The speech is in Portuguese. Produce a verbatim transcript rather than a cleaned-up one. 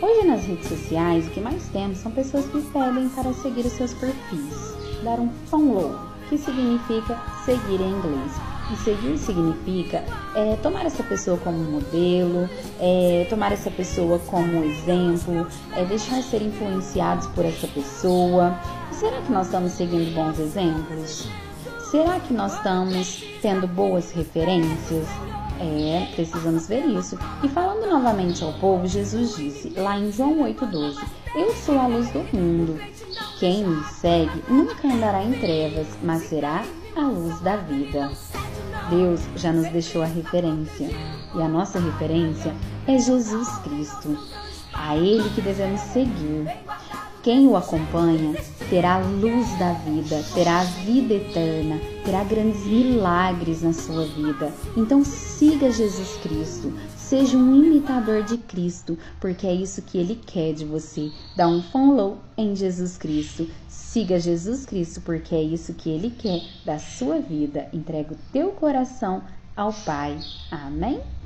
Hoje nas redes sociais o que mais temos são pessoas que pedem para seguir os seus perfis, dar um follow, que significa seguir em inglês. E seguir significa é, tomar essa pessoa como modelo, é, tomar essa pessoa como exemplo, é, deixar ser influenciados por essa pessoa. E será que nós estamos seguindo bons exemplos? Será que nós estamos tendo boas referências? É, precisamos ver isso. E falando novamente ao povo, Jesus disse, lá em João oito, doze, eu sou a luz do mundo. Quem me segue nunca andará em trevas, mas será a luz da vida. Deus já nos deixou a referência. E a nossa referência é Jesus Cristo. A Ele que devemos seguir. Quem o acompanha terá a luz da vida, terá a vida eterna, terá grandes milagres na sua vida. Então siga Jesus Cristo, seja um imitador de Cristo, porque é isso que Ele quer de você. Dá um follow em Jesus Cristo, siga Jesus Cristo, porque é isso que Ele quer da sua vida. Entrega o teu coração ao Pai. Amém?